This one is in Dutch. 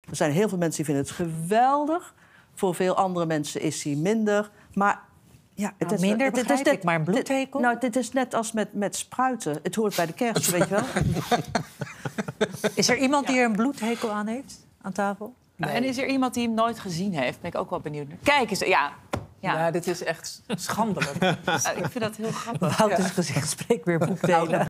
Er zijn heel veel mensen die vinden het geweldig. Voor veel andere mensen is hij minder. Maar ja, het is minder het is net, maar een bloedhekel? Dit is net als met spruiten. Het hoort bij de kerst, weet je wel. Is er iemand die er een bloedhekel aan heeft, aan tafel? Nee. En is er iemand die hem nooit gezien heeft? Ben ik ook wel benieuwd naar. Kijk eens, Ja, dit is echt schandelijk. Ik vind dat heel grappig. Wouter's gezicht spreekt weer boekdelen.